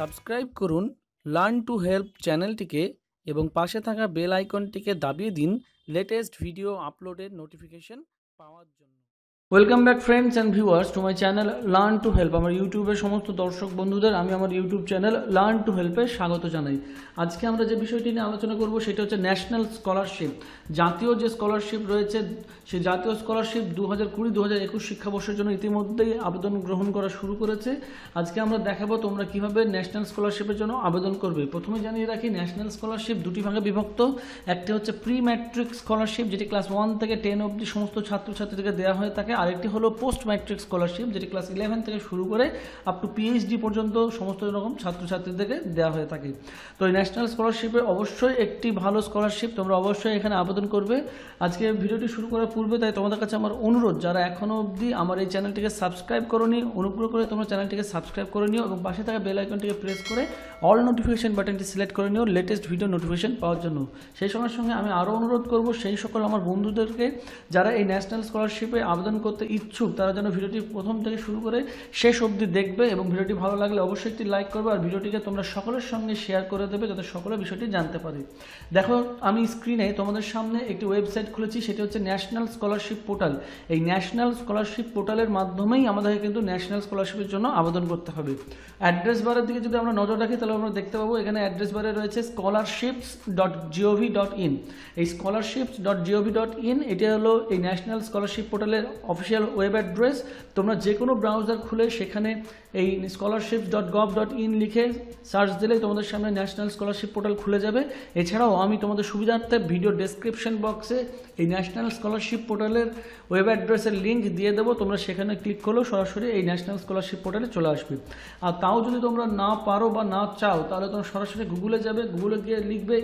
Subscribe করুন learn to help চ্যানেলটিকে এবং পাশে থাকা বেল আইকনটিকে দাবিয়ে দিন লেটেস্ট ভিডিও আপলোডের নোটিফিকেশন পাওয়ার জন্য। Welcome back friends and viewers to my channel learn to help. আমার ইউটিউবের সমস্ত দর্শক বন্ধুদের আমি আমার ইউটিউব চ্যানেল লার্ন টু হেল্পে স্বাগত জানাই। আজকে আমরা যে বিষয়টি নিয়ে আলোচনা করব সেটা হচ্ছে ন্যাশনাল স্কলারশিপ। জাতীয় যে স্কলারশিপ রয়েছে সেই জাতীয় স্কলারশিপ 2020-2021 শিক্ষাবর্ষের জন্য ইতিমধ্যেই আবেদন গ্রহণ করা শুরু করেছে। আজকে আমরা দেখাবো তোমরা কিভাবে ন্যাশনাল স্কলারশিপের জন্য আবেদন করবে। প্রথমে জানিয়ে রাখি ন্যাশনাল স্কলারশিপ দুটি ভাগে বিভক্ত। একটি হচ্ছে প্রি ম্যাট্রিক স্কলারশিপ, যেটি ক্লাস 1 থেকে 10 অবধি সমস্ত ছাত্রছাত্রীদেরকে দেওয়া হয়ে থাকে। আরেকটি হলো পোস্ট ম্যাট্রিক স্কলারশিপ, যেটি ক্লাস 11 থেকে শুরু করে আপ টু পিএইচডি পর্যন্ত সমস্ত রকম ছাত্রছাত্রীদেরকে দেওয়া হয়ে থাকে। তো এই ন্যাশনাল স্কলারশিপে অবশ্যই একটি ভালো স্কলারশিপ, তোমরা অবশ্যই এখানে আবেদন করবে। আজকে ভিডিওটি শুরু করার পূর্বে তাই তোমাদের কাছে আমার অনুরোধ, যারা এখনও অবধি আমার এই চ্যানেলটিকে সাবস্ক্রাইব করোনি, অনুগ্রহ করে তোমরা চ্যানেলটিকে সাবস্ক্রাইব করে নিও এবং পাশে থাকা বেল আইকনটিকে প্রেস করে অল নোটিফিকেশন বাটনটি সিলেক্ট করে নিও লেটেস্ট ভিডিও নোটিফিকেশন পাওয়ার জন্য। সেই সঙ্গে সঙ্গে আমি আরও অনুরোধ করব সেই সকল আমার বন্ধুদেরকে যারা এই ন্যাশনাল স্কলারশিপে আবেদন করতে ইচ্ছুক, তারা যেন ভিডিওটি প্রথম থেকে শুরু করে শেষ অবধি দেখবে এবং ভিডিওটি ভালো লাগলে অবশ্যই একটি লাইক করবে আর ভিডিওটিকে তোমরা সকলের সঙ্গে শেয়ার করে দেবে যাতে সকলে বিষয়টি জানতে পারে। দেখো আমি স্ক্রিনে তোমাদের সামনে একটি ওয়েবসাইট খুলেছি, সেটি হচ্ছে ন্যাশনাল স্কলারশিপ পোর্টাল। এই ন্যাশনাল স্কলারশিপ পোর্টালের মাধ্যমেই আমাদেরকে কিন্তু ন্যাশনাল স্কলারশিপের জন্য আবেদন করতে হবে। অ্যাড্রেস বারের দিকে যদি আমরা নজর রাখি তাহলে আমরা দেখতে পাবো এখানে অ্যাড্রেস বারে রয়েছে scholarships.gov.in। এই scholarships.gov.in এটা হলো এই ন্যাশনাল স্কলারশিপ পোর্টালের অফিসিয়াল ওয়েব অ্যাড্রেস। তোমরা যে কোনো ব্রাউজার খুলে সেখানে এই scholarships.gov.in লিখে সার্চ দিলেই তোমাদের সামনে ন্যাশনাল স্কলারশিপ পোর্টাল খুলে যাবে। এছাড়াও আমি তোমাদের সুবিধার্থে ভিডিও ডেসক্রিপশন বক্সে এই ন্যাশনাল স্কলারশিপ পোর্টালের ওয়েব অ্যাড্রেসের লিঙ্ক দিয়ে দেবো, তোমরা সেখানে ক্লিক করলেও সরাসরি এই ন্যাশনাল স্কলারশিপ পোর্টালে চলে আসবে। আর তাও যদি তোমরা না পারো বা না চাও তাহলে তোমরা সরাসরি গুগলে যাবে, গুগলে গিয়ে লিখবে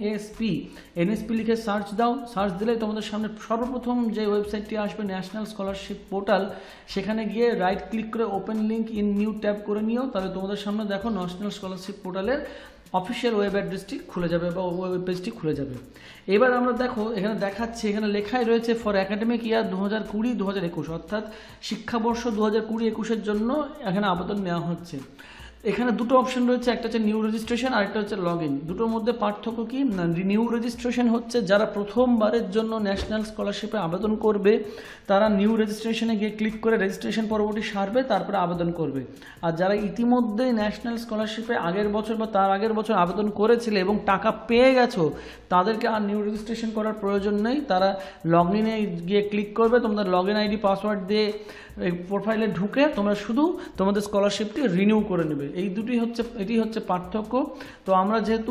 এনএসপি লিখে সার্চ দাও। সার্চ দিলেই তোমাদের সামনে সর্বপ্রথম যে ওয়েবসাইটটি আসবে ন্যাশনাল স্কলারশিপ পোর্টাল, সেখানে গিয়ে রাইট ক্লিক করে open link in new tab করে নিও, তাহলে তোমাদের সামনে দেখো ন্যাশনাল স্কলারশিপ পোর্টালের অফিসিয়াল ওয়েব অ্যাড্রেসটি খুলে যাবে বা ওয়েব পেজটি খুলে যাবে। এবার আমরা দেখো এখানে দেখাচ্ছে, এখানে লেখাই রয়েছে ফর একাডেমিক ইয়ার 2020-2021, অর্থাৎ শিক্ষাবর্ষ 2020-21 জন্য এখানে আবেদন নেওয়া হচ্ছে। এখানে দুটো অপশন রয়েছে, একটা হচ্ছে নিউ রেজিস্ট্রেশন আর একটা হচ্ছে লগ ইন। দুটোর মধ্যে পার্থক্য কি না, নিউ রেজিস্ট্রেশন হচ্ছে যারা প্রথমবারের জন্য ন্যাশনাল স্কলারশিপে আবেদন করবে তারা নিউ রেজিস্ট্রেশনে গিয়ে ক্লিক করে রেজিস্ট্রেশন পরবর্তী সারবে, তারপরে আবেদন করবে। আর যারা ইতিমধ্যে ন্যাশনাল স্কলারশিপে আগের বছর বা তার আগের বছর আবেদন করেছিলে এবং টাকা পেয়ে গেছো, তাদেরকে আর নিউ রেজিস্ট্রেশন করার প্রয়োজন নেই। তারা লগ ইনে গিয়ে ক্লিক করবে, তোমাদের লগ ইন আইডি পাসওয়ার্ড দিয়ে এই প্রোফাইলে ঢুকে তোমরা শুধু তোমাদের স্কলারশিপটি রিনিউ করে নেবে। এটি হচ্ছে পার্থক্য। তো আমরা যেহেতু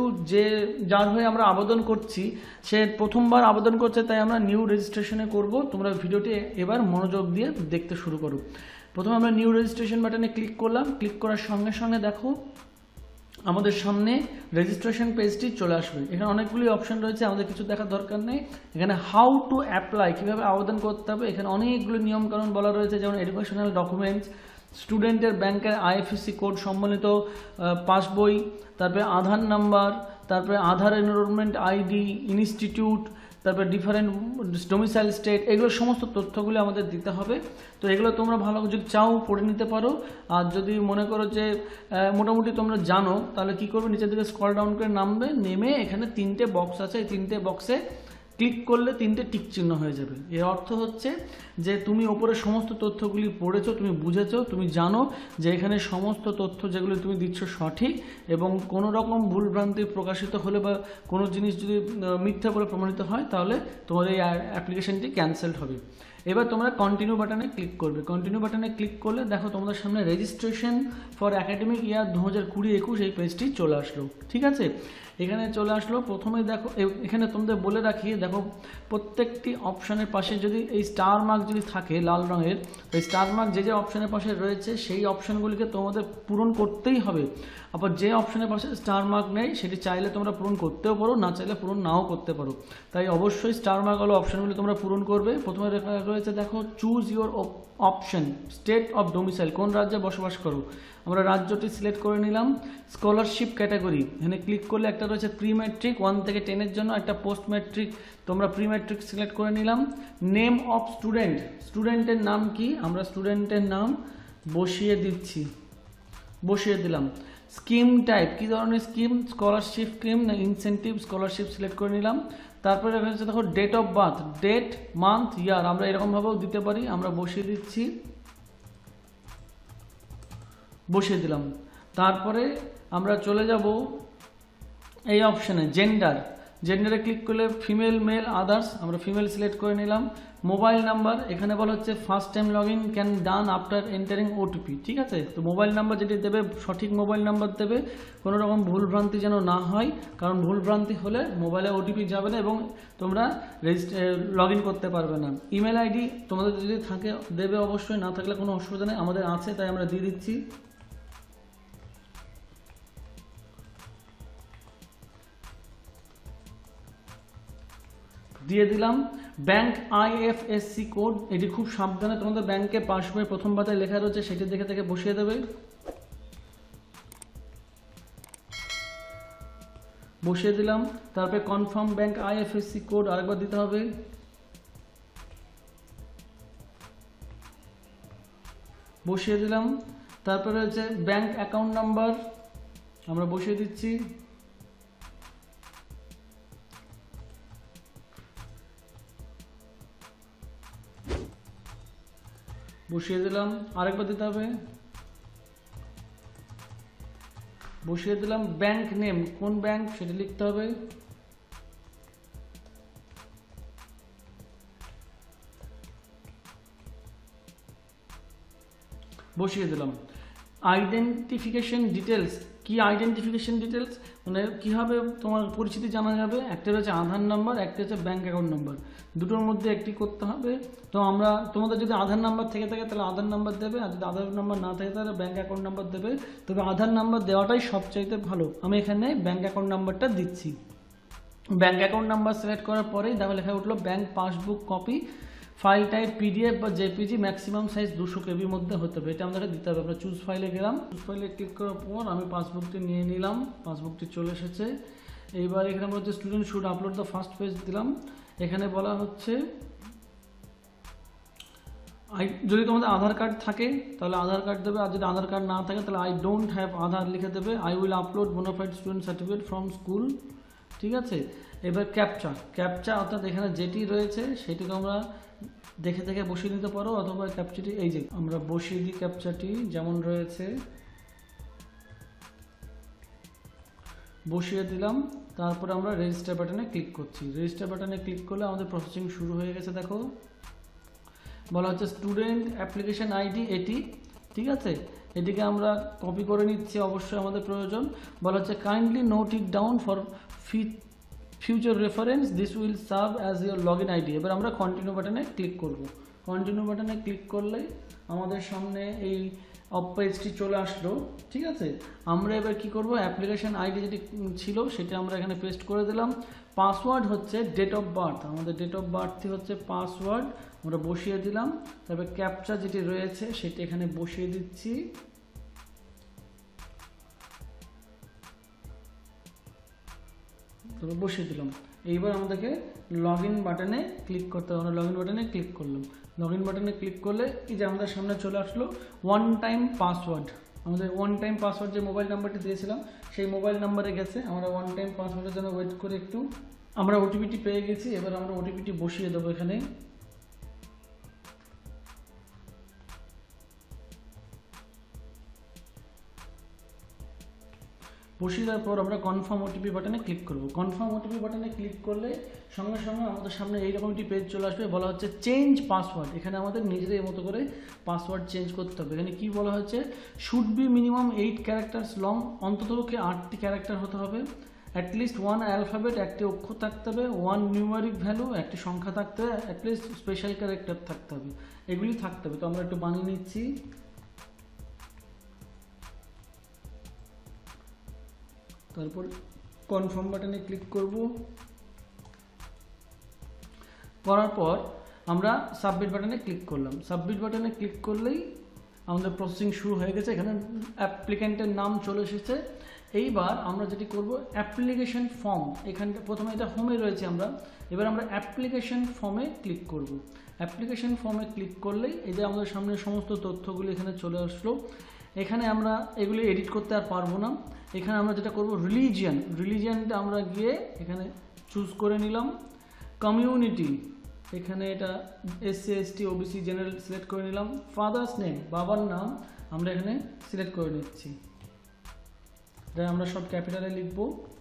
যার হয়ে আমরা আবেদন করছি সে প্রথমবার আবেদন করছে, তাই আমরা নিউ রেজিস্ট্রেশনে করব। তোমরা ভিডিওটি এবার মনোযোগ দিয়ে দেখতে শুরু করো। প্রথমে আমরা নিউ রেজিস্ট্রেশন বাটনে ক্লিক করলাম। ক্লিক করার সঙ্গে সঙ্গে দেখো আমাদের সামনে রেজিস্ট্রেশন পেজটি চলে আসবে। এখানে অনেকগুলি অপশন রয়েছে, আমাদের কিছু দেখার দরকার নেই। এখানে হাউ টু অ্যাপ্লাই, কীভাবে আবেদন করতে হবে, এখানে অনেকগুলো নিয়মকানুন বলা রয়েছে, যেমন এডুকেশনাল ডকুমেন্টস, স্টুডেন্টের ব্যাংকের আইএফএসসি কোড সম্বলিত পাসবই, তারপরে আধার নাম্বার, তারপরে আধার এনরোলমেন্ট আইডি, ইনস্টিটিউট, তারপরে ডিফারেন্ট ডোমিসাইল স্টেট, এগুলো সমস্ত তথ্যগুলো আমাদের দিতে হবে। তো এগুলো তোমরা ভালো যদি চাও পড়ে নিতে পারো। আর যদি মনে করো যে মোটামুটি তোমরা জানো, তাহলে কি করবে, নিচের দিকে স্ক্রল ডাউন করে নেমে এখানে 3টে বক্স আছে, এই 3টে বক্সে ক্লিক করলে 3টে টিক চিহ্ন হয়ে যাবে। এর অর্থ হচ্ছে যে তুমি ওপরে সমস্ত তথ্যগুলি পড়েছো, তুমি বুঝেছো, তুমি জানো যে এখানে সমস্ত তথ্য যেগুলো তুমি দিচ্ছ সঠিক এবং কোনো রকম ভুলভ্রান্তি প্রকাশিত হলে বা কোনো জিনিস যদি মিথ্যা বলে প্রমাণিত হয় তাহলে তোমার এই অ্যাপ্লিকেশনটি ক্যান্সেলড হবে। এবার তোমরা কন্টিনিউ বাটনে ক্লিক করবে। কন্টিনিউ বাটনে ক্লিক করলে দেখো তোমাদের সামনে রেজিস্ট্রেশন ফর একাডেমিক ইয়ার 2020-21 এই পেজটি চলে আসলো। ঠিক আছে, এখানে চলে আসলো। প্রথমেই দেখো এখানে তোমাদের বলে রাখি, দেখো প্রত্যেকটি অপশানের পাশে যদি এই স্টার মার্ক যদি থাকে লাল রঙের, এই স্টার মার্ক যে অপশানের পাশে রয়েছে সেই অপশানগুলিকে তোমাদের পূরণ করতেই হবে। আবার যে অপশানের পাশে স্টার মার্ক নেই সেটি চাইলে তোমরা পূরণ করতেও পারো, না চাইলে পূরণ নাও করতে পারো। তাই অবশ্যই স্টার মার্ক হলো অপশানগুলি তোমরা পূরণ করবে। প্রথমে লেখা রয়েছে দেখো choose your option, state of domicile, কোন রাজ্যে বসবাস করো। আমরা রাজ্যটি সিলেক্ট করে নিলাম। স্কলারশিপ ক্যাটাগরি, এখানে ক্লিক করলে একটা রয়েছে প্রি ম্যাট্রিক 1 থেকে 10-এর জন্য, একটা পোস্ট ম্যাট্রিক, তোমরা প্রি ম্যাট্রিক সিলেক্ট করে নিলাম। নেম অফ স্টুডেন্ট, স্টুডেন্টের নাম কি, আমরা স্টুডেন্টের নাম বসিয়ে দিলাম। স্কিম টাইপ, কী ধরনের স্কিম, স্কলারশিপ স্কিম না ইনসেন্টিভ স্কলারশিপ সিলেক্ট করে নিলাম। তারপরে এখানে হচ্ছে দেখো date of birth, date, month, year আমরা এরকমভাবেও দিতে পারি, আমরা বসিয়ে দিচ্ছি, বসিয়ে দিলাম। তারপরে আমরা চলে যাব এই অপশানে জেন্ডার, জেন্ডারে ক্লিক করলে ফিমেল, মেল, আদার্স, আমরা ফিমেল সিলেক্ট করে নিলাম। মোবাইল নাম্বার, এখানে বলা হচ্ছে first time log in can done after entering OTP, ঠিক আছে। তো মোবাইল নাম্বার যেটি দেবে সঠিক মোবাইল নাম্বার দেবে, কোনো রকম ভুলভ্রান্তি যেন না হয়, কারণ ভুলভ্রান্তি হলে মোবাইলে ওটিপি যাবে না এবং তোমরা লগ ইন করতে পারবে না। ইমেল আইডি তোমাদের যদি থাকে দেবে অবশ্যই, না থাকলে কোনো অসুবিধা নেই, আমাদের আছে তাই আমরা দিয়ে দিচ্ছি। দিয়ে দিলাম। ব্যাংক IFSC কোড, এটি খুব সাবধানে তোমাদের ব্যাংকে পাসবইয়ের প্রথম পাতায় লেখা রয়েছে, সেটি দেখে দেখে বসিয়ে দেবে। বসিয়ে দিলাম। তারপরে কনফার্ম ব্যাংক IFSC কোড আরেকবার দিতে হবে। বসিয়ে দিলাম। তারপরে হচ্ছে ব্যাংক অ্যাকাউন্ট নাম্বার আমরা বসিয়ে দিচ্ছি। বসিয়ে দিলাম, আরেকবার দিতে হবে। বসিয়ে দিলাম। ব্যাংক নেম, কোন ব্যাংক সেটা লিখতে হবে। বসিয়ে দিলাম। আইডেন্টিফিকেশন ডিটেলস, কি আইডেন্টিফিকেশন ডিটেলস মানে কীভাবে তোমার পরিচিতি জানা যাবে, একটা হচ্ছে আধার নাম্বার, একটা হচ্ছে ব্যাঙ্ক অ্যাকাউন্ট নাম্বার, দুটোর মধ্যে একটি করতে হবে। তো আমরা তোমাদের যদি আধার নাম্বার থেকে থাকে তাহলে আধার নাম্বার দেবে, আর যদি আধার নাম্বার না থাকে তাহলে ব্যাঙ্ক অ্যাকাউন্ট নাম্বার দেবে। তবে আধার নাম্বার দেওয়াটাই সবচাইতে ভালো। আমি এখানে ব্যাঙ্ক অ্যাকাউন্ট নাম্বারটা দিচ্ছি। ব্যাঙ্ক অ্যাকাউন্ট নাম্বার সিলেক্ট করার পরেই দেখো লেখা উঠলো bank passbook copy, file type PDF বা JPG, ম্যাক্সিমাম সাইজ 200 KB মধ্যে হতে হবে, এটা আমাদেরকে দিতে হবে। আমরা চুজ ফাইলে গেলাম, চুজ ফাইলে ক্লিক করার পর আমি পাসবুকটি নিয়ে নিলাম, পাসবুকটি চলে এসেছে। এইবার এখানে আমরা হচ্ছে student should upload the first page দিলাম। এখানে বলা হচ্ছে যদি তোমাদের আধার কার্ড থাকে তাহলে আধার কার্ড দেবে, আর যদি আধার কার্ড না থাকে তাহলে আই ডোন্ট হ্যাভ আধার লিখে দেবে। I will upload bonafide student certificate from school, ঠিক আছে। এবার ক্যাপচা অর্থাৎ এখানে যেটি রয়েছে সেটিকে আমরা দেখে দেখে বসিয়ে নিতে পারো, অথবা ক্যাপচাটি এই যে আমরা বসিয়ে দিই, ক্যাপচাটি যেমন রয়েছে বসিয়ে দিলাম। তারপরে আমরা রেজিস্টার বাটনে ক্লিক করছি। রেজিস্টার বাটনে ক্লিক করলে আমাদের প্রসেসিং শুরু হয়ে গেছে। দেখো বলা হচ্ছে স্টুডেন্ট অ্যাপ্লিকেশন আইডি এটি, ঠিক আছে। এটিকে আমরা কপি করে নিচ্ছি, অবশ্যই আমাদের প্রয়োজন। বলা হচ্ছে kindly note it down for future reference, this will serve as your log in ID. এবার আমরা কন্টিনিউ বাটনে ক্লিক করব। কন্টিনিউ বাটনে ক্লিক করলেই আমাদের সামনে এই পেজটি চলে আসলো, ঠিক আছে। আমরা এবার কি করব, অ্যাপ্লিকেশন আইডি যেটি ছিল সেটা আমরা এখানে পেস্ট করে দিলাম। পাসওয়ার্ড হচ্ছে ডেট অফ বার্থ, আমাদের ডেট অফ বার্থই হচ্ছে পাসওয়ার্ড, আমরা বসিয়ে দিলাম। তারপরে ক্যাপচা যেটি রয়েছে সেটি এখানে বসিয়ে দিচ্ছি। তবে বসিয়ে দিলাম। এইবার আমাদেরকে লগ ইন বাটনে ক্লিক করতে হবে। আমরা লগ ইন বাটনে ক্লিক করলাম। লগ ইন বাটনে ক্লিক করলে এই যে আমাদের সামনে চলে আসলো ওয়ান টাইম পাসওয়ার্ড। আমাদের ওয়ান টাইম পাসওয়ার্ড যে মোবাইল নাম্বারটি দিয়েছিলাম সেই মোবাইল নাম্বারে গেছে। আমরা ওয়ান টাইম পাসওয়ার্ডের জন্য ওয়েট করে একটু, আমরা ওটিপিটি পেয়ে গেছি। এবার আমরা ওটিপিটি বসিয়ে দেবো এখানে। বসিয়ে দেওয়ার পর আমরা কনফার্ম ওটিপি বাটনে ক্লিক করব। কনফার্ম ওটিপি বাটনে ক্লিক করলে সঙ্গে সঙ্গে আমাদের সামনে এইরকম একটি পেজ চলে আসবে। বলা হচ্ছে চেঞ্জ পাসওয়ার্ড। এখানে আমাদের নিজেদের মতো করে পাসওয়ার্ড চেঞ্জ করতে হবে। এখানে কি বলা হচ্ছে, should be minimum 8 characters long, অন্ততপক্ষে 8টি ক্যারেক্টার হতে হবে। অ্যাটলিস্ট 1 অ্যালফাবেট, একটি অক্ষর থাকতে হবে। 1 নিউমারিক ভ্যালু, একটি সংখ্যা থাকতে হবে। অ্যাটলিস্ট স্পেশাল ক্যারেক্টার থাকতে হবে, এগুলি থাকতে হবে। তো আমরা একটু বানিয়ে নিচ্ছি। তারপর কনফার্ম বাটনে ক্লিক করব। করার পর আমরা সাবমিট বাটনে ক্লিক করলাম। সাবমিট বাটনে ক্লিক করলেই আমাদের প্রসেসিং শুরু হয়ে গেছে। এখানে অ্যাপ্লিক্যান্টের নাম চলে এসেছে। এইবার আমরা যেটি করব, অ্যাপ্লিকেশন ফর্ম, এখানে প্রথমে এটা হোমে রয়েছে আমরা, এবার আমরা অ্যাপ্লিকেশন ফর্মে ক্লিক করব। অ্যাপ্লিকেশন ফর্মে ক্লিক করলেই এই যে আমাদের সামনে সমস্ত তথ্যগুলি এখানে চলে আসলো। এখানে আমরা এগুলি এডিট করতে আর পারবো না। এখানে আমরা যেটা করব, রিলিজিয়ানটা আমরা গিয়ে এখানে চুজ করে নিলাম। কমিউনিটি, এখানে এটা SC ST OBC general select করে নিলাম। ফাদার্স নেম, বাবার নাম আমরা এখানে সিলেক্ট করে নিচ্ছি, এটা আমরা সব ক্যাপিটালে লিখব।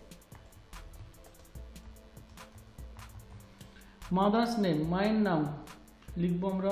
মাদার্স নেম, মায়ের নাম লিখব আমরা।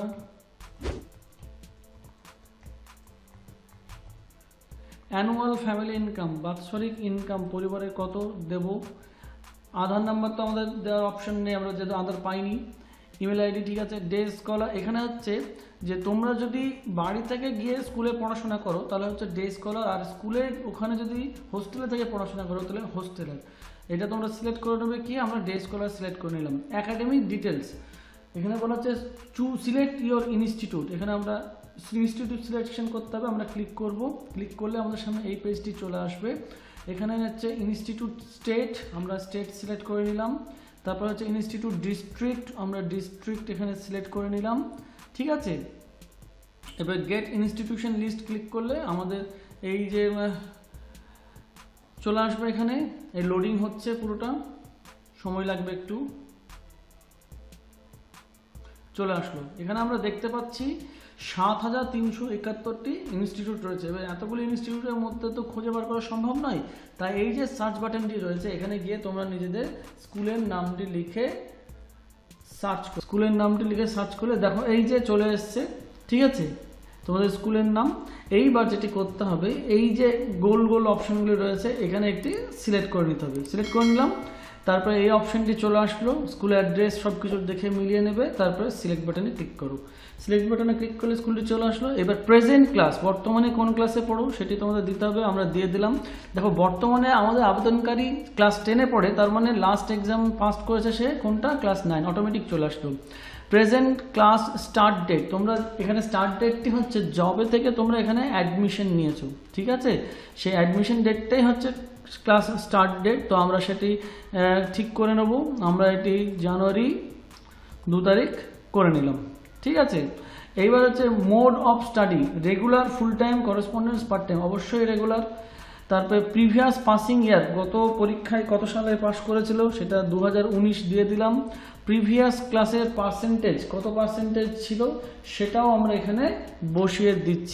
অ্যানুয়াল ফ্যামিলি ইনকাম, বাৎসরিক ইনকাম পরিবারের কত দেব। আধার নাম্বার তো আমাদের দেওয়ার অপশন নেই, আমরা যেহেতু আধার পাইনি। ইমেল আইডি, ঠিক আছে। ডে স্কলার, এখানে হচ্ছে যে তোমরা যদি বাড়ি থেকে গিয়ে স্কুলে পড়াশোনা করো তাহলে হচ্ছে ডে স্কলার, আর স্কুলে ওখানে যদি হোস্টেলে থেকে পড়াশোনা করো তাহলে হোস্টেলের। এটা তোমরা সিলেক্ট করে নেবে কি, আমরা ডে স্কলার সিলেক্ট করে নিলাম। একাডেমিক ডিটেলস, এখানে বলা হচ্ছে সিলেক্ট ইয়োর ইনস্টিটিউট, এখানে আমরা ইনস্টিটিউট সিলেকশন করতে হবে, আমরা ক্লিক করব। ক্লিক করলে আমাদের সামনে এই পেজটি চলে আসবে। এখানে হচ্ছে ইনস্টিটিউট স্টেট, আমরা স্টেট সিলেক্ট করে নিলাম। তারপর হচ্ছে ইনস্টিটিউট ডিস্ট্রিক্ট, আমরা ডিস্ট্রিক্ট এখানে সিলেক্ট করে নিলাম, ঠিক আছে। এবার গেট ইনস্টিটিউশন লিস্ট ক্লিক করলে আমাদের এই যে চলে আসবে, এখানে এই লোডিং হচ্ছে, পুরোটা সময় লাগবে একটু। চলে আসলো, এখানে আমরা দেখতে পাচ্ছি 7371টি ইনস্টিটিউট রয়েছে। এবার এতগুলো ইনস্টিটিউটের মধ্যে তো খুঁজে বার করা সম্ভব নয়, তাই এই যে সার্চ বাটনটি রয়েছে এখানে গিয়ে তোমরা নিজেদের স্কুলের নামটি লিখে সার্চ করলে দেখো এই যে চলে এসছে, ঠিক আছে, তোমাদের স্কুলের নাম। এইবার যেটি করতে হবে, এই যে গোল গোল অপশনগুলি রয়েছে এখানে একটি সিলেক্ট করে নিতে হবে। সিলেক্ট করে নিলাম, তারপরে এই অপশনটি চলে আসলো, স্কুল অ্যাড্রেস সব কিছু দেখে মিলিয়ে নেবে। তারপরে সিলেক্ট বাটনে ক্লিক করো। সিলেক্ট বাটনে ক্লিক করলে স্কুলটি চলে আসলো। এবার প্রেজেন্ট ক্লাস, বর্তমানে কোন ক্লাসে পড়ো সেটি তোমাদের দিতে হবে, আমরা দিয়ে দিলাম। দেখো বর্তমানে আমাদের আবেদনকারী ক্লাস 10-এ পড়ে, তার মানে লাস্ট এক্সাম পাস করেছে সে কোনটা, ক্লাস 9, অটোমেটিক চলে আসলো। প্রেজেন্ট ক্লাস স্টার্ট ডেট, তোমরা এখানে স্টার্ট ডেটটি হচ্ছে জবে থেকে তোমরা এখানে অ্যাডমিশন নিয়েছো, ঠিক আছে, সেই অ্যাডমিশন ডেটটাই হচ্ছে ক্লাস স্টার্ট ডেট। তো আমরা সেটি ঠিক করে নেব, আমরা এটি জানুয়ারি 2 তারিখ করে নিলাম, ঠিক আছে। এইবার হচ্ছে mode of study, regular, full time, correspondence, part time, অবশ্যই রেগুলার। তারপরে প্রিভিয়াস পাসিং ইয়ার, গত পরীক্ষায় কত সালে পাস করেছিল সেটা 2019 দিয়ে দিলাম। প্রিভিয়াস ক্লাসের পার্সেন্টেজ, কত পার্সেন্টেজ ছিল সেটাও আমরা এখানে বসিয়ে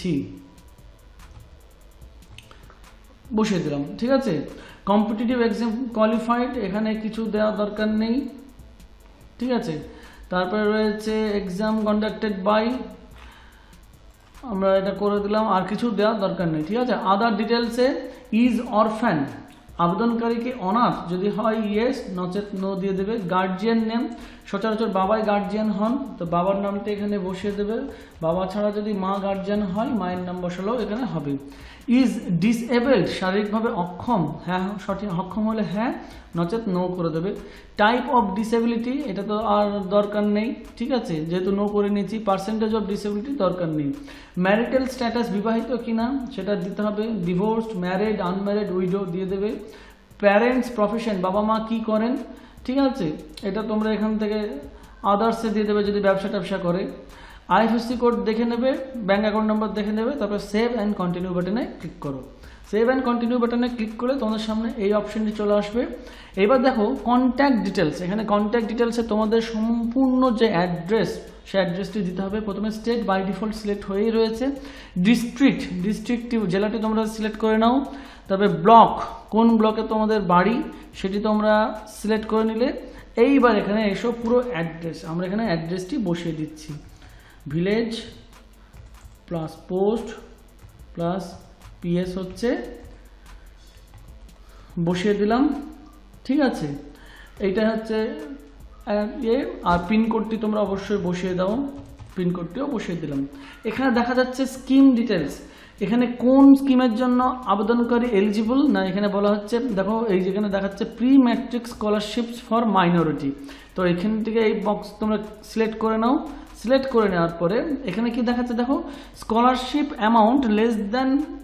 দিলাম, ঠিক আছে। কম্পিটিটিভ এক্সাম কোয়ালিফাইড, এখানে কিছু দেওয়া দরকার নেই, ঠিক আছে। তারপরে রয়েছে এক্সাম কন্ডাক্টেড বাই, আমরা এটা করে দিলাম, আর কিছু দেওয়ার দরকার নেই, ঠিক আছে। আদার ডিটেলসে ইজ অরফ্যান, আবেদনকারীকে অনাথ যদি হয় ইয়েস, নচেত নো দিয়ে দেবে। গার্জিয়ান নেম, সচরাচর বাবাই গার্জিয়ান হন, তো বাবার নামটা এখানে বসিয়ে দেবে। বাবা ছাড়া যদি মা গার্জিয়ান হয় মায়ের নাম বসালেও এখানে হবে। ইজ ডিসএবলড, শারীরিকভাবে অক্ষম, হ্যাঁ সঠিক, অক্ষম হলে হ্যাঁ, নচেত নো করে দেবে। টাইপ অফ ডিসেবিলিটি, এটা তো আর দরকার নেই, ঠিক আছে, যেহেতু নো করে নিয়েছি। পার্সেন্টেজ অফ ডিসেবিলিটি দরকার নেই। ম্যারিটাল স্ট্যাটাস, বিবাহিত কিনা সেটা দিতে হবে। ডিভোর্সড, ম্যারিড, আনম্যারিড, উইডো দিয়ে দেবে। প্যারেন্টস প্রফেশন, বাবা মা কি করেন, ঠিক আছে, এটা তোমরা এখান থেকে আদার্সে দিয়ে দেবে যদি ব্যবসা ট্যাবসা করে। আইএফএসসি কোড দেখে নেবে, ব্যাঙ্ক অ্যাকাউন্ট নাম্বার দেখে নেবে। তারপর সেভ অ্যান্ড কন্টিনিউ বাটনে ক্লিক করো। সেভ অ্যান্ড কন্টিনিউ বাটনে ক্লিক করলে তোমাদের সামনে এই অপশনটি চলে আসবে। এবার দেখো কন্ট্যাক্ট ডিটেলস, এখানে কন্ট্যাক্ট ডিটেলসে তোমাদের সম্পূর্ণ যে অ্যাড্রেস সেই অ্যাড্রেসটি দিতে হবে। প্রথমে স্টেট বাই ডিফল্ট সিলেক্ট হয়েই রয়েছে। ডিস্ট্রিক্ট জেলাটি তোমরা সিলেক্ট করে নাও। তবে ব্লক, কোন ব্লকে তোমাদের বাড়ি সেটি তোমরা সিলেক্ট করে নিলে। এইবার এখানে এসো পুরো অ্যাড্রেস, আমরা এখানে অ্যাড্রেসটি বসিয়ে দিচ্ছি। Village plus post plus PS হচ্ছে বসিয়ে দিলাম, ঠিক আছে। এইটা হচ্ছে আর পিনকোডটি তোমরা অবশ্যই বসিয়ে দাও, পিনকোডটিও বসিয়ে দিলাম। এখানে দেখা যাচ্ছে স্কিম ডিটেলস, এখানে কোন স্কিমের জন্য আবেদনকারী এলিজিবল না, এখানে বলা হচ্ছে দেখো এই যেখানে দেখাচ্ছে pre matric scholarships for minority. তো এখান থেকে এই বক্স তোমরা সিলেক্ট করে নাও। সিলেক্ট করে নেওয়ার পরে এখানে কি দেখাচ্ছে দেখো, scholarship amount less than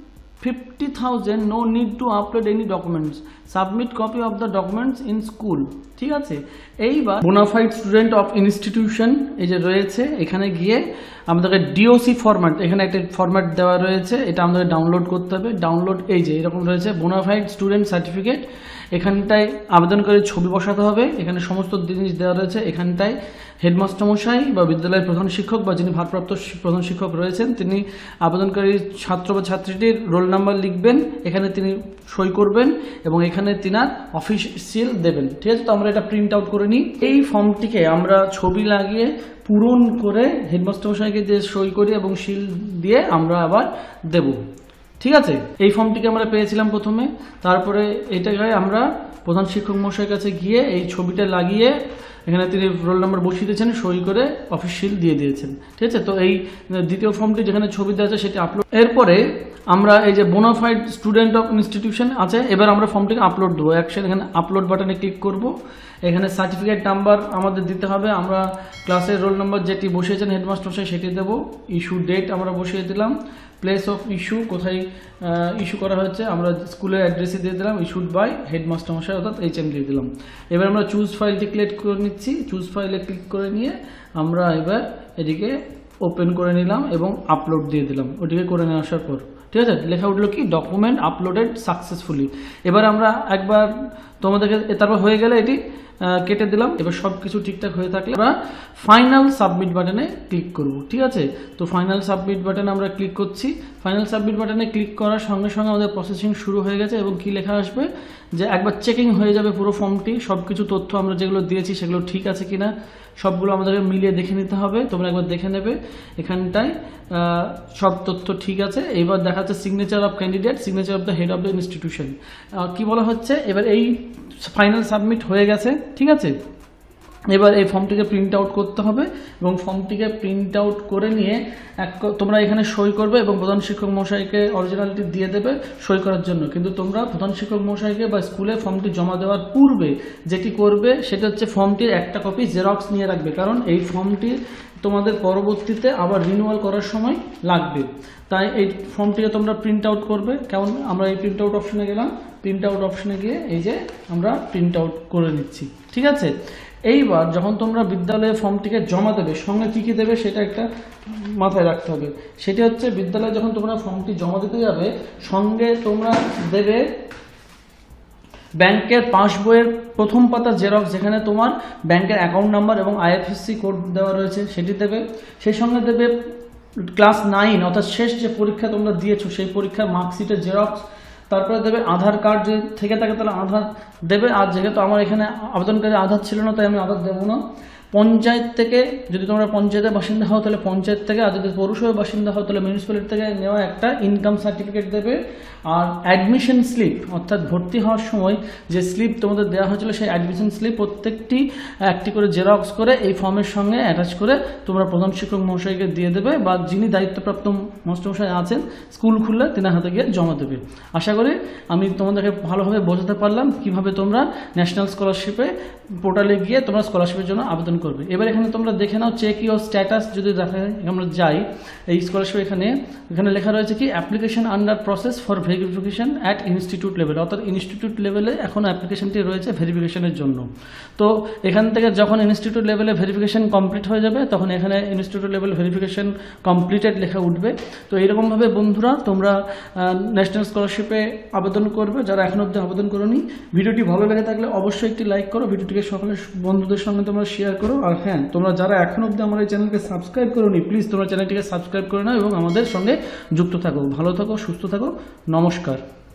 50,000 no need to upload any documents, submit copy of the documents in school। ঠিক আছে, এইবার বোনাফাইড স্টুডেন্ট অফ ইনস্টিটিউশন এই যে রয়েছে, এখানে গিয়ে আমাদেরকে ডিওসি ফরম্যাট, এখানে একটা ফরম্যাট দেওয়া রয়েছে, এটা আমাদের ডাউনলোড করতে হবে। ডাউনলোড এই যে এরকম রয়েছে বোনাফাইড স্টুডেন্ট সার্টিফিকেট, এখানটায় আবেদন করে ছবি বসাতে হবে, এখানে সমস্ত জিনিস দেওয়া রয়েছে। এখানটায় হেডমাস্টার মশাই বা বিদ্যালয়ের প্রধান শিক্ষক বা যিনি ভারপ্রাপ্ত প্রধান শিক্ষক রয়েছেন তিনি আবেদনকারী ছাত্র বা ছাত্রীটির রোল নাম্বার লিখবেন, এখানে তিনি সই করবেন এবং এখানে তিনার অফিস সিল দেবেন। ঠিক আছে, তো আমরা এটা প্রিন্ট আউট করে নিই। এই ফর্মটিকে আমরা ছবি লাগিয়ে পূরণ করে হেডমাস্টার মশাইকে দিয়ে সই করি এবং সিল দিয়ে আমরা আবার দেব। ঠিক আছে, এই ফর্মটিকে আমরা পেয়েছিলাম প্রথমে, তারপরে এটাকে আমরা প্রধান শিক্ষক মশাইয়ের কাছে গিয়ে এই ছবিটা লাগিয়ে এখানে তিনি রোল নাম্বার বসিয়ে দিয়েছেন, সই করে অফিস সিল দিয়ে দিয়েছেন। ঠিক আছে, তো এই দ্বিতীয় ফর্মটি যেখানে ছবি দেওয়া আছে সেটি আপলোড। এরপরে আমরা এই যে বোনাফাইড স্টুডেন্ট অফ ইনস্টিটিউশন আছে, এবার আমরা ফর্মটিকে আপলোড দেবো। একসাথে এখানে আপলোড বাটনে ক্লিক করব, এখানে সার্টিফিকেট নাম্বার আমাদের দিতে হবে, আমরা ক্লাসের রোল নাম্বার যেটি বসিয়েছেন হেডমাস্টার মশাই সেটি দেবো। ইস্যু ডেট আমরা বসিয়ে দিলাম, প্লেস অফ ইস্যু কোথায় ইস্যু করা হয়েছে আমরা স্কুলের অ্যাড্রেসে দিয়ে দিলাম, ইস্যুড বাই হেডমাস্টার মশাই অর্থাৎ HM দিয়ে দিলাম। এবার আমরা চুজ ফাইলটি ক্লিক করে নিচ্ছি, চুজ ফাইলে ক্লিক করে নিয়ে আমরা এবার এদিকে ওপেন করে নিলাম এবং আপলোড দিয়ে দিলাম। ওটিকে করে নিয়ে আসার পর ঠিক আছে, লেখা উঠলো কি ডকুমেন্ট আপলোডেড সাকসেসফুলি। এবার আমরা একবার তোমাদেরকে তারপর হয়ে গেলে এটি কেটে দিলাম। এবার সব কিছু ঠিকঠাক হয়ে থাকলে আমরা ফাইনাল সাবমিট বাটনে ক্লিক করব। ঠিক আছে, তো ফাইনাল সাবমিট বাটনে আমরা ক্লিক করছি। ফাইনাল সাবমিট বাটনে ক্লিক করার সঙ্গে সঙ্গে আমাদের প্রসেসিং শুরু হয়ে গেছে এবং কি লেখা আসবে যে একবার চেকিং হয়ে যাবে পুরো ফর্মটি, সব কিছু তথ্য আমরা যেগুলো দিয়েছি সেগুলো ঠিক আছে কিনা সবগুলো আমাদেরকে মিলিয়ে দেখে নিতে হবে। তোমরা একবার দেখে নেবে, এখানটায় সব তথ্য ঠিক আছে। এবার দেখা যাচ্ছে signature of candidate, signature of the head of the institution কি বলা হচ্ছে। এবার এই ফাইনাল সাবমিট হয়ে গেছে। ঠিক আছে, এবার এই ফর্মটিকে প্রিন্ট আউট করতে হবে এবং ফর্মটিকে প্রিন্ট আউট করে নিয়ে তোমরা এখানে সই করবে এবং প্রধান শিক্ষক মশাইকে অরিজিনালটি দিয়ে দেবে সই করার জন্য। কিন্তু তোমরা প্রধান শিক্ষক মশাইকে বা স্কুলে ফর্মটি জমা দেওয়ার পূর্বে যেটি করবে সেটা হচ্ছে ফর্মটির একটা কপি জেরক্স নিয়ে রাখবে, কারণ এই ফর্মটি তোমাদের পরবর্তীতে আবার রিনিউয়াল করার সময় লাগবে। তাই এই ফর্মটিকে তোমরা প্রিন্ট আউট করবে। কেমন, আমরা এই প্রিন্ট আউট অপশনে গেলাম, প্রিন্ট আউট অপশনে গিয়ে এই যে আমরা প্রিন্ট আউট করে নিচ্ছি। ঠিক আছে, এইবার যখন তোমরা বিদ্যালয়ে ফর্মটিকে জমা দেবে সঙ্গে কী কী দেবে সেটা একটা মাথায় রাখতে হবে। সেটি হচ্ছে বিদ্যালয়ে যখন তোমরা ফর্মটি জমা দিতে যাবে সঙ্গে তোমরা দেবে ব্যাংকের পাসবইয়ের প্রথম পাতা জেরক্স, যেখানে তোমার ব্যাংকের অ্যাকাউন্ট নাম্বার এবং IFSC কোড দেওয়া রয়েছে সেটি দেবে। সেই সঙ্গে দেবে ক্লাস 9 অর্থাৎ শেষ যে পরীক্ষা তোমরা দিয়েছো সেই পরীক্ষার মার্কশিটের জেরক্স। তারপরে দেবে আধার কার্ড যদি থেকে থাকে তাহলে আধার দেবে। আর যেহেতু আমার এখানে আবেদনকারী আধার ছিল না তাই আমি আধার দেবো না। পঞ্চায়েত থেকে যদি তোমরা পঞ্চায়েতের বাসিন্দা হও তাহলে পঞ্চায়েত থেকে, আর যদি পৌরসভার বাসিন্দা হও তাহলে মিউনিসিপ্যালিটি থেকে নেওয়া একটা ইনকাম সার্টিফিকেট দেবে। আর অ্যাডমিশন স্লিপ অর্থাৎ ভর্তি হওয়ার সময় যে স্লিপ তোমাদের দেওয়া হয়েছিল সেই অ্যাডমিশন স্লিপ প্রত্যেকটি একটি করে জেরক্স করে এই ফর্মের সঙ্গে অ্যাটাচ করে তোমরা প্রধান শিক্ষক মহাশয়কে দিয়ে দেবে বা যিনি দায়িত্বপ্রাপ্ত মাস্টারমশাই আছেন স্কুল খুললে তিনি হাতে গিয়ে জমা দেবে। আশা করি আমি তোমাদেরকে ভালোভাবে বোঝাতে পারলাম কিভাবে তোমরা ন্যাশনাল স্কলারশিপে পোর্টালে গিয়ে তোমরা স্কলারশিপের জন্য আবেদন করবে। এবার এখানে তোমরা দেখে নাও চেক ইউর স্ট্যাটাস। যদি দেখা আমরা যাই এই স্কলারশিপ এখানে লেখা রয়েছে কি application under process for verification at institute level, অর্থাৎ ইনস্টিটিউট লেভেলে এখন অ্যাপ্লিকেশনটি রয়েছে ভেরিফিকেশনের জন্য। তো এখান থেকে যখন ইনস্টিটিউট লেভেলে ভেরিফিকেশন কমপ্লিট হয়ে যাবে তখন এখানে ইনস্টিটিউট লেভেল ভেরিফিকেশন কমপ্লিটেড লেখা উঠবে। তো এইরকমভাবে বন্ধুরা তোমরা ন্যাশনাল স্কলারশিপে আবেদন করবে যারা এখন অবধি আবেদন করোনি। ভিডিওটি ভালো লেগে থাকলে অবশ্যই একটি লাইক করো, ভিডিওটিকে সকলের বন্ধুদের সঙ্গে তোমরা শেয়ার করো। আর হ্যাঁ, তোমরা যারা এখন অবধি আমার এই চ্যানেলকে সাবস্ক্রাইব করোনি প্লিজ তোমরা চ্যানেলটিকে সাবস্ক্রাইব করে নাও এবং আমাদের সঙ্গে যুক্ত থাকো। ভালো থাকো, সুস্থ থাকো, নমস্কার।